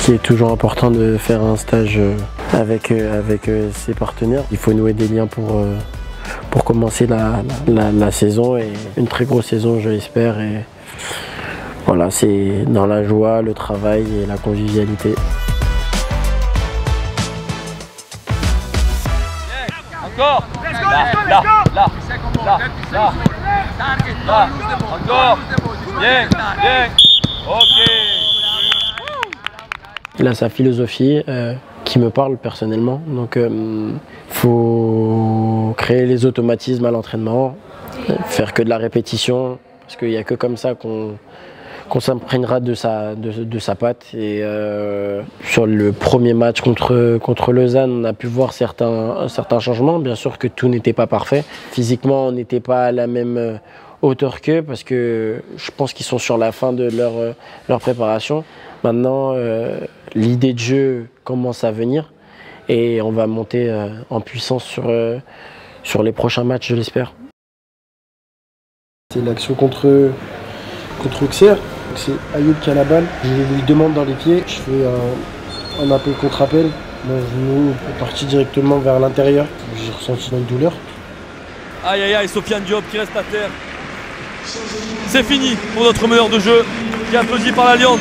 qui est toujours important de faire un stage avec ses partenaires. Il faut nouer des liens pour commencer la saison, et une très grosse saison, je l'espère. Et voilà, c'est dans la joie, le travail et la convivialité. Encore. Là, encore. Bien. Ok. Il a sa philosophie qui me parle personnellement. Donc, faut créer les automatismes à l'entraînement, faire que de la répétition, parce qu'il n'y a que comme ça qu'on s'imprégnera de sa patte. Et sur le premier match contre Lausanne, on a pu voir certains changements. Bien sûr que tout n'était pas parfait. Physiquement, on n'était pas à la même hauteur qu'eux, parce que je pense qu'ils sont sur la fin de leur préparation. Maintenant, l'idée de jeu commence à venir et on va monter en puissance sur les prochains matchs, je l'espère. C'est l'action contre Auxerre. C'est Ayoub qui a la balle. Je lui demande dans les pieds. Je fais un appel contre appel. Mon genou est parti directement vers l'intérieur. J'ai ressenti une douleur. Aïe aïe aïe, Sofiane Diop qui reste à terre. C'est fini pour notre meneur de jeu qui est applaudi par l'Alliance.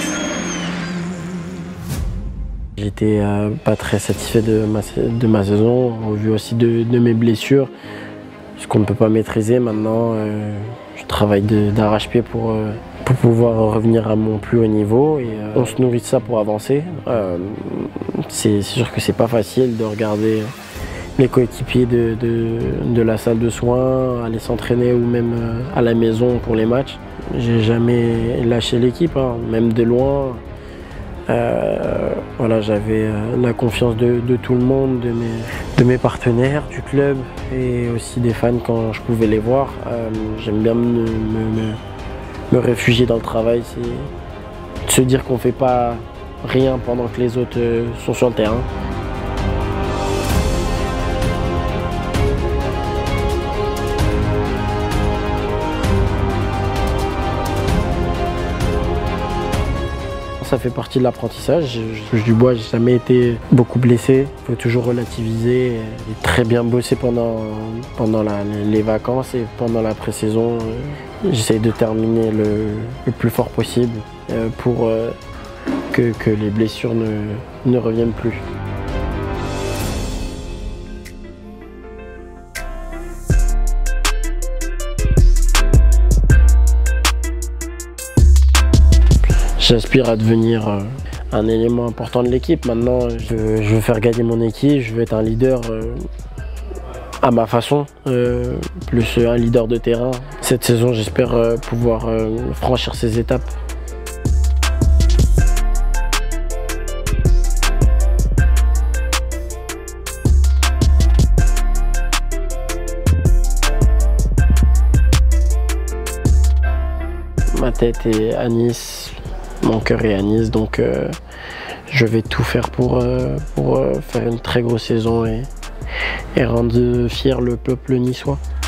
J'étais pas très satisfait de ma saison, au vu aussi de mes blessures, ce qu'on ne peut pas maîtriser. Maintenant, je travaille d'arrache-pied pour pouvoir revenir à mon plus haut niveau, et on se nourrit de ça pour avancer. C'est sûr que c'est pas facile de regarder les coéquipiers de la salle de soins aller s'entraîner, ou même à la maison pour les matchs. J'ai jamais lâché l'équipe, hein, même de loin. Voilà, j'avais la confiance de tout le monde, de mes partenaires, du club, et aussi des fans quand je pouvais les voir. J'aime bien me réfugier dans le travail, c'est de se dire qu'on ne fait pas rien pendant que les autres sont sur le terrain. Ça fait partie de l'apprentissage. Je touche du bois, j'ai jamais été beaucoup blessé. Il faut toujours relativiser et très bien bosser pendant les vacances et pendant la pré-saison. J'essaie de terminer le plus fort possible pour que les blessures ne reviennent plus. J'aspire à devenir un élément important de l'équipe. Maintenant, je veux faire gagner mon équipe, je veux être un leader à ma façon, plus un leader de terrain. Cette saison, j'espère pouvoir franchir ces étapes. Ma tête est à Nice. Mon cœur est à Nice, donc je vais tout faire pour faire une très grosse saison et rendre fier le peuple niçois.